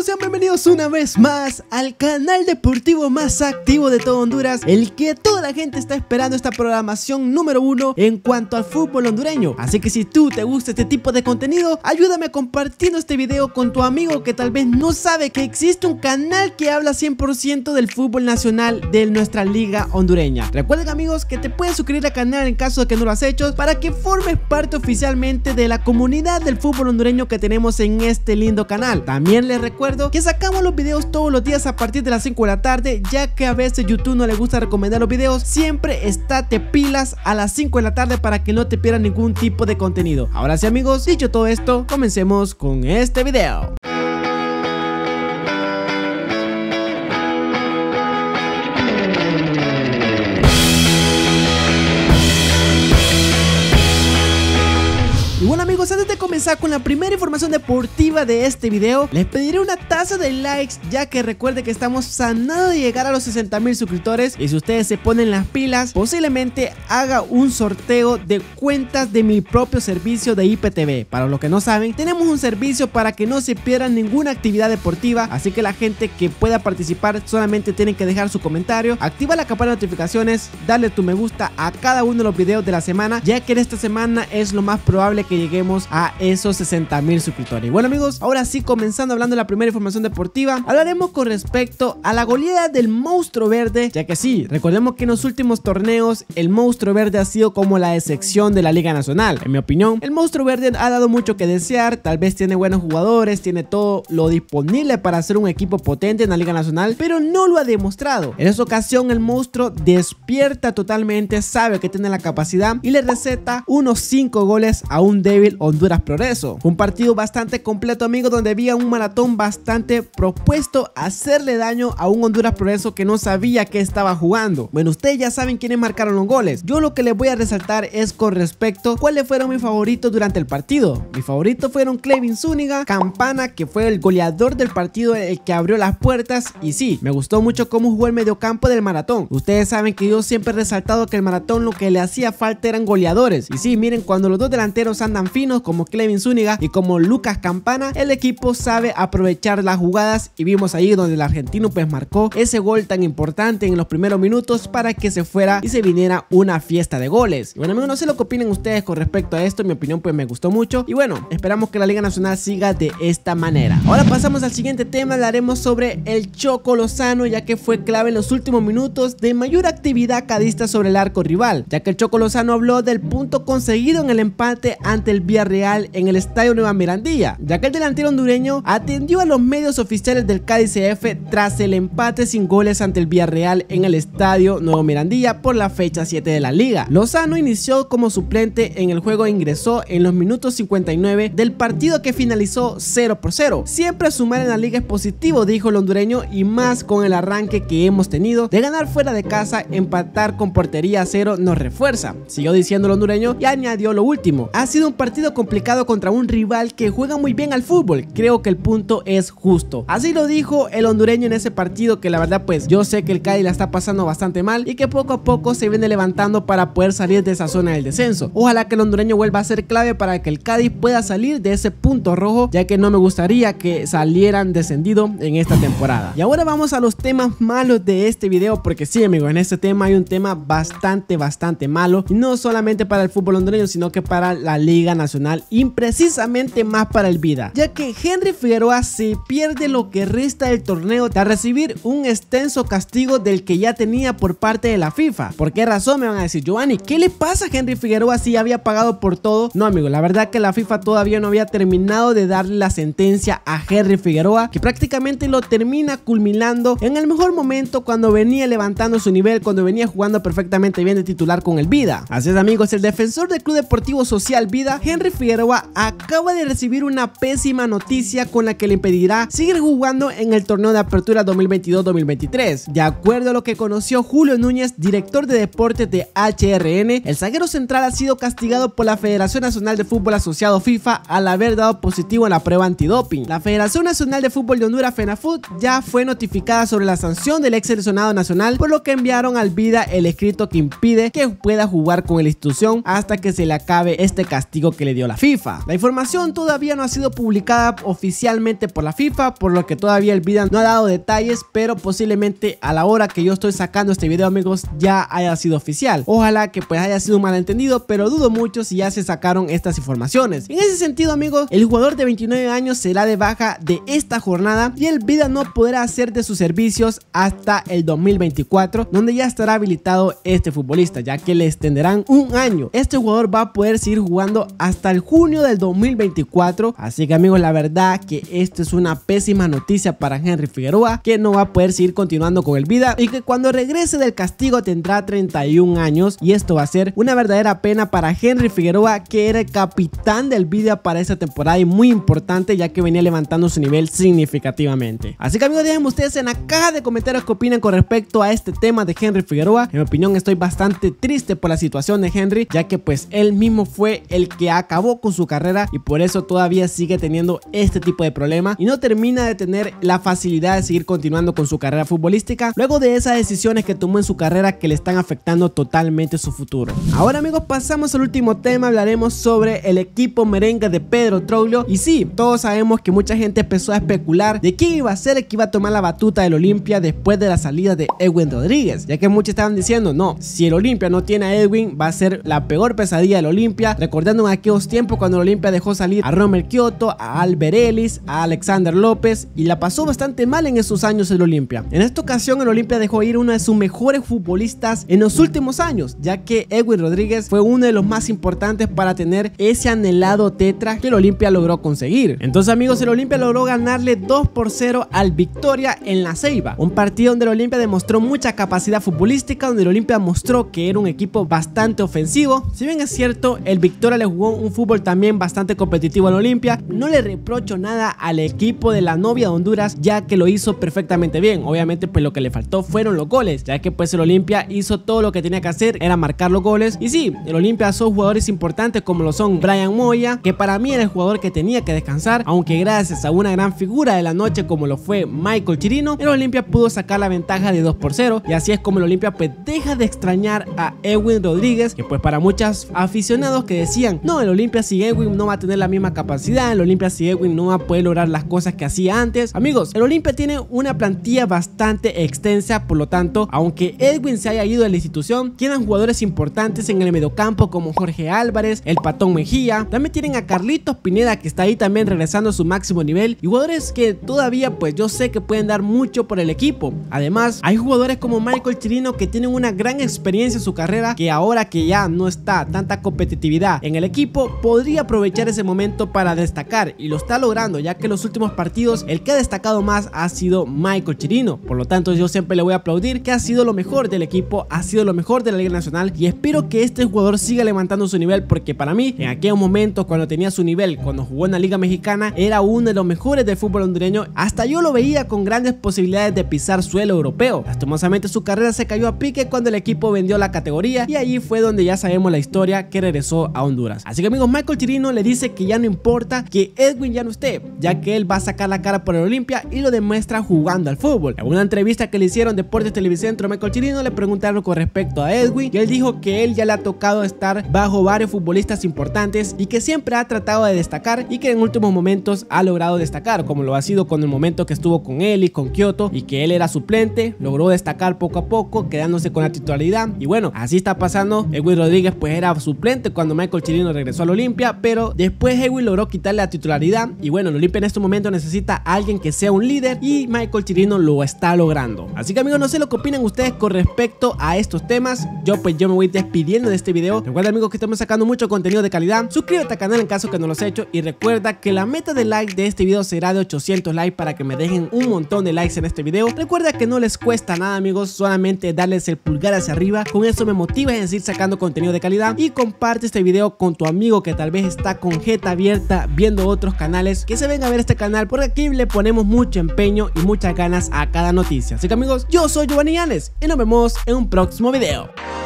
amigos, sean bienvenidos una vez más al canal deportivo más activo de todo Honduras, el que toda la gente está esperando, esta programación número 1 en cuanto al fútbol hondureño. Así que si tú te gusta este tipo de contenido, ayúdame compartiendo este video con tu amigo que tal vez no sabe que existe un canal que habla 100% del fútbol nacional de nuestra liga hondureña. Recuerden, amigos, que te puedes suscribir al canal en caso de que no lo has hecho, para que formes parte oficialmente de la comunidad del fútbol hondureño que tenemos en este lindo canal. También les recuerdo que sacamos los videos todos los días a partir de las 5 de la tarde, ya que a veces YouTube no le gusta recomendar los videos. Siempre estate pilas a las 5 de la tarde para que no te pierdas ningún tipo de contenido. Ahora sí, amigos, dicho todo esto, comencemos con este video. Y bueno, amigos, antes de comenzar con la primera información deportiva de este video, les pediré una taza de likes, ya que recuerde que estamos a nada de llegar a los 60,000 suscriptores, y si ustedes se ponen las pilas, posiblemente haga un sorteo de cuentas de mi propio servicio de IPTV. Para los que no saben, tenemos un servicio para que no se pierdan ninguna actividad deportiva, así que la gente que pueda participar solamente tienen que dejar su comentario, activa la campana de notificaciones, darle tu me gusta a cada uno de los videos de la semana, ya que en esta semana es lo más probable que lleguemos a esos 60,000 suscriptores. Y bueno, amigos, ahora sí, comenzando hablando de la primera información deportiva, hablaremos con respecto a la goleada del Monstruo Verde, ya que sí, recordemos que en los últimos torneos el Monstruo Verde ha sido como la excepción de la Liga Nacional. En mi opinión, el Monstruo Verde ha dado mucho que desear, tal vez tiene buenos jugadores, tiene todo lo disponible para ser un equipo potente en la Liga Nacional, pero no lo ha demostrado. En esta ocasión el Monstruo despierta totalmente, sabe que tiene la capacidad y le receta unos 5 goles a un débil Honduras Progreso. Fue un partido bastante completo, amigos, donde había un maratón bastante propuesto a hacerle daño a un Honduras Progreso que no sabía que estaba jugando. Bueno, ustedes ya saben quiénes marcaron los goles. Yo lo que les voy a resaltar es con respecto a cuáles fueron mis favoritos durante el partido. Mis favoritos fueron Kevin Zúñiga, Campana, que fue el goleador del partido, el que abrió las puertas, y sí, me gustó mucho cómo jugó el mediocampo del maratón. Ustedes saben que yo siempre he resaltado que el maratón lo que le hacía falta eran goleadores, y sí, miren, cuando los dos delanteros andan finos como Kevin Zúñiga y como Lucas Campana, el equipo sabe aprovechar las jugadas, y vimos ahí donde el argentino pues marcó ese gol tan importante en los primeros minutos para que se fuera y se viniera una fiesta de goles. Y bueno, amigos, no sé lo que opinen ustedes con respecto a esto. En mi opinión pues me gustó mucho, y bueno, esperamos que la Liga Nacional siga de esta manera. Ahora pasamos al siguiente tema, hablaremos sobre el Choco Lozano, ya que fue clave en los últimos minutos de mayor actividad cadista sobre el arco rival, ya que el Choco Lozano habló del punto conseguido en el empate ante el Villarreal en el Estadio Nueva Mirandilla, ya que el delantero hondureño atendió a los medios oficiales del Cádiz CF tras el empate sin goles ante el Villarreal en el Estadio Nuevo Mirandilla por la fecha 7 de la liga. Lozano inició como suplente en el juego e ingresó en los minutos 59 del partido, que finalizó 0-0. Siempre sumar en la liga es positivo, dijo el hondureño, y más con el arranque que hemos tenido de ganar fuera de casa, empatar con portería a 0 nos refuerza, siguió diciendo el hondureño, y añadió lo último: ha sido un partido complicado contra un rival que juega muy bien al fútbol, creo que el punto es justo. Así lo dijo el hondureño en ese partido, que la verdad pues yo sé que el Cádiz la está pasando bastante mal y que poco a poco se viene levantando para poder salir de esa zona del descenso. Ojalá que el hondureño vuelva a ser clave para que el Cádiz pueda salir de ese punto rojo, ya que no me gustaría que salieran descendido en esta temporada. Y ahora vamos a los temas malos de este video, porque sí, amigos, en este tema hay un tema bastante malo, y no solamente para el fútbol hondureño, sino que para la Liga Nacional, y precisamente más para el Vida, ya que Henry Figueroa se pierde lo que resta del torneo tras recibir un extenso castigo del que ya tenía por parte de la FIFA. ¿Por qué razón? Me van a decir, Giovanni, ¿qué le pasa a Henry Figueroa si ya había pagado por todo? No, amigo, la verdad que la FIFA todavía no había terminado de darle la sentencia a Henry Figueroa, que prácticamente lo termina culminando en el mejor momento, cuando venía levantando su nivel, cuando venía jugando perfectamente bien de titular con el Vida. Así es, amigos, el defensor del Club Deportivo Social Vida, Henry Figueroa, acaba de recibir una pésima noticia con la que le impedirá seguir jugando en el torneo de apertura 2022-2023. De acuerdo a lo que conoció Julio Núñez, director de deportes de HRN, el zaguero central ha sido castigado por la Federación Nacional de Fútbol Asociado FIFA al haber dado positivo en la prueba antidoping. La Federación Nacional de Fútbol de Honduras, FENAFUT, ya fue notificada sobre la sanción del ex seleccionado nacional, por lo que enviaron al Vida el escrito que impide que pueda jugar con la institución hasta que se le acabe este castigo que le dio la FIFA. FIFA. La información todavía no ha sido publicada oficialmente por la FIFA, por lo que todavía el video no ha dado detalles, pero posiblemente a la hora que yo estoy sacando este video, amigos, ya haya sido oficial. Ojalá que pues haya sido un malentendido, pero dudo mucho si ya se sacaron estas informaciones. En ese sentido, amigos, el jugador de 29 años será de baja de esta jornada y el Vida no podrá hacer de sus servicios hasta el 2024, donde ya estará habilitado este futbolista, ya que le extenderán un año. Este jugador va a poder seguir jugando hasta el junio del 2024, así que, amigos, la verdad que esto es una pésima noticia para Henry Figueroa, que no va a poder seguir continuando con el Vida y que cuando regrese del castigo tendrá 31 años, y esto va a ser una verdadera pena para Henry Figueroa, que era el capitán del Vida para esta temporada y muy importante, ya que venía levantando su nivel significativamente. Así que, amigos, déjenme ustedes en la caja de comentarios qué opinan con respecto a este tema de Henry Figueroa. En mi opinión, estoy bastante triste por la situación de Henry, ya que pues él mismo fue el que acabó con su carrera y por eso todavía sigue teniendo este tipo de problema y no termina de tener la facilidad de seguir continuando con su carrera futbolística luego de esas decisiones que tomó en su carrera que le están afectando totalmente su futuro. Ahora, amigos, pasamos al último tema. Hablaremos sobre el equipo merengue de Pedro Troglio. Y sí, todos sabemos que mucha gente empezó a especular de quién iba a ser el que iba a tomar la batuta del Olimpia después de la salida de Edwin Rodríguez, ya que muchos estaban diciendo, no, si el Olimpia no tiene a Edwin, va a ser la peor pesadilla del Olimpia, recordando en aquellos tiempos cuando el Olimpia dejó salir a Romel Kioto, a Albert Ellis, a Alexander López, y la pasó bastante mal en esos años el Olimpia. En esta ocasión el Olimpia dejó ir uno de sus mejores futbolistas en los últimos años, ya que Edwin Rodríguez fue uno de los más importantes para tener ese anhelado tetra que el Olimpia logró conseguir. Entonces, amigos, el Olimpia logró ganarle 2-0 al Victoria en La Ceiba, un partido donde el Olimpia demostró mucha capacidad futbolística, donde el Olimpia mostró que era un equipo bastante ofensivo. Si bien es cierto, el Victoria le jugó un fútbol también bastante competitivo al Olimpia, no le reprocho nada al equipo de la novia de Honduras, ya que lo hizo perfectamente bien. Obviamente pues lo que le faltó fueron los goles, ya que pues el Olimpia hizo todo lo que tenía que hacer, era marcar los goles. Y sí, el Olimpia son jugadores importantes como lo son Brian Moya, que para mí era el jugador que tenía que descansar, aunque gracias a una gran figura de la noche como lo fue Michael Chirino, el Olimpia pudo sacar la ventaja de 2-0, y así es como el Olimpia pues deja de extrañar a Edwin Rodríguez, que pues para muchos aficionados que decían, no, el Olimpia sin Edwin no va a tener la misma capacidad, el Olimpia sin Edwin no va a poder lograr las cosas que hacía antes. Amigos, el Olimpia tiene una plantilla bastante extensa, por lo tanto, aunque Edwin se haya ido de la institución, tienen jugadores importantes en el mediocampo como Jorge Álvarez, el Patón Mejía, también tienen a Carlitos Pineda, que está ahí también regresando a su máximo nivel, y jugadores que todavía pues yo sé que pueden dar mucho por el equipo. Además, hay jugadores como Michael Chirino que tienen una gran experiencia en su carrera, que ahora que ya no está tanta competitividad en el equipo, podría aprovechar ese momento para destacar, y lo está logrando, ya que en los últimos partidos el que ha destacado más ha sido Michael Chirino. Por lo tanto, yo siempre le voy a aplaudir que ha sido lo mejor del equipo, ha sido lo mejor de la Liga Nacional, y espero que este jugador siga levantando su nivel, porque para mí en aquellos momentos cuando tenía su nivel, cuando jugó en la Liga Mexicana, era uno de los mejores del fútbol hondureño. Hasta yo lo veía con grandes posibilidades de pisar suelo europeo. Lastimosamente su carrera se cayó a pique cuando el equipo vendió la categoría, y allí fue donde ya sabemos la historia, que regresó a Honduras. Así que, amigos, Michael Chirino le dice que ya no importa que Edwin ya no esté, ya que él va a sacar la cara por el Olimpia, y lo demuestra jugando al fútbol. En una entrevista que le hicieron Deportes Televicentro, Michael Chirino le preguntaron con respecto a Edwin, y él dijo que él ya le ha tocado estar bajo varios futbolistas importantes y que siempre ha tratado de destacar, y que en últimos momentos ha logrado destacar, como lo ha sido con el momento que estuvo con él y con Kioto, y que él era suplente, logró destacar poco a poco, quedándose con la titularidad. Y bueno, así está pasando. Edwin Rodríguez pues era suplente cuando Michael Chirino regresó al Olimpia, pero después Edwin logró quitarle la titularidad, y bueno, el Olimpia en este momento necesita a alguien que sea un líder, y Michael Chirino lo está logrando. Así que, amigos, no sé lo que opinan ustedes con respecto a estos temas. Yo me voy despidiendo de este video. Recuerda, amigos, que estamos sacando mucho contenido de calidad. Suscríbete al canal en caso que no lo has hecho, y recuerda que la meta de like de este video será de 800 likes para que me dejen un montón de likes en este video. Recuerda que no les cuesta nada, amigos, solamente darles el pulgar hacia arriba. Con eso me motivas a seguir sacando contenido de calidad, y comparte este video con tu amigo que tal vez está con jeta abierta viendo otros canales, que se venga a ver este canal, porque aquí le ponemos mucho empeño y muchas ganas a cada noticia. Así que, amigos, yo soy Giovanni Llanes y nos vemos en un próximo video.